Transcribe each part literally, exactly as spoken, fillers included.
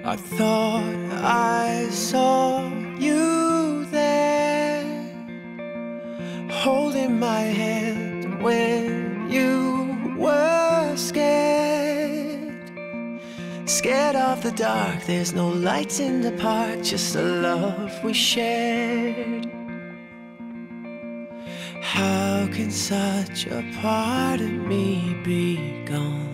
I thought I saw you there, holding my hand when you were scared. Scared of the dark, there's no lights in the park, just the love we shared. How can such a part of me be gone?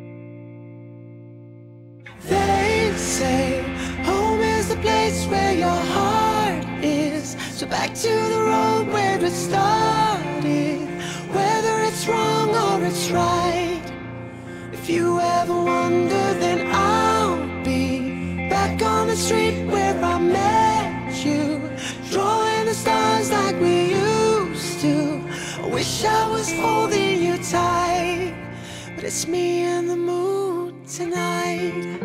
They say home is the place where your heart is, so back to the road where it started. Whether it's wrong or it's right, if you ever wonder, then I'll be back on the street where I met you, drawing the stars like we used to. I wish I was holding you tight, but it's me and the moon tonight.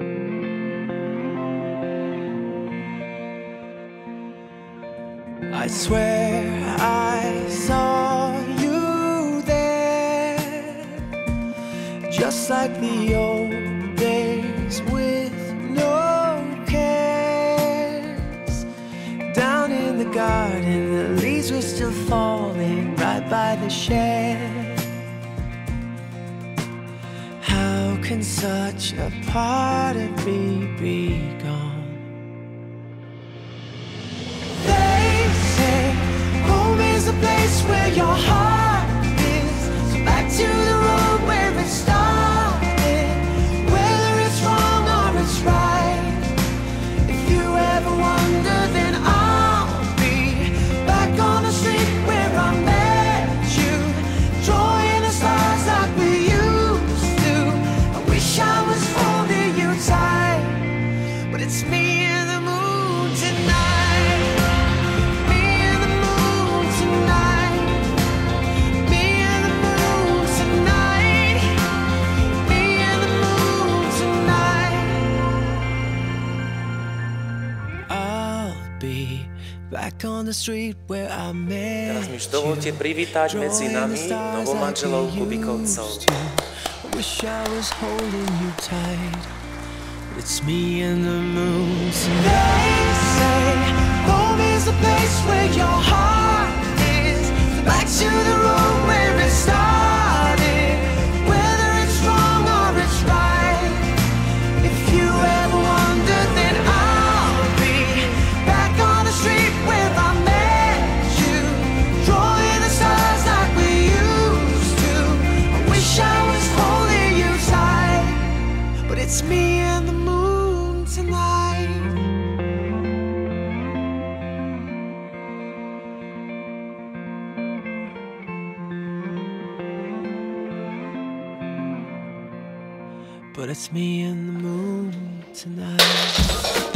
I swear I saw you there, just like the old days with no cares. Down in the garden, the leaves were still falling right by the shed. How can such a part of me be gone? The place where your heart is, so back to the road where it started. Whether it's wrong or it's right, if you ever wonder, then I'll be back on the street where I met you, drawing the stars like we used to. I wish I was holding you tight, but it's me and the moon tonight. Back on the street where I met. Teraz mi už dovolte privítať medzi nami novomanželov Kubikovcov. Wish I was holding you tight, but it's me and the moon tonight. They say home is the place where your heart is, so back to the road where it started. Whether it's wrong or it's right, if you ever wonder, then I'll be back on the street where I met you, drawing the stars like we used to. I wish I was holding you tight, but it's me and the moon tonight. But it's me and the moon tonight.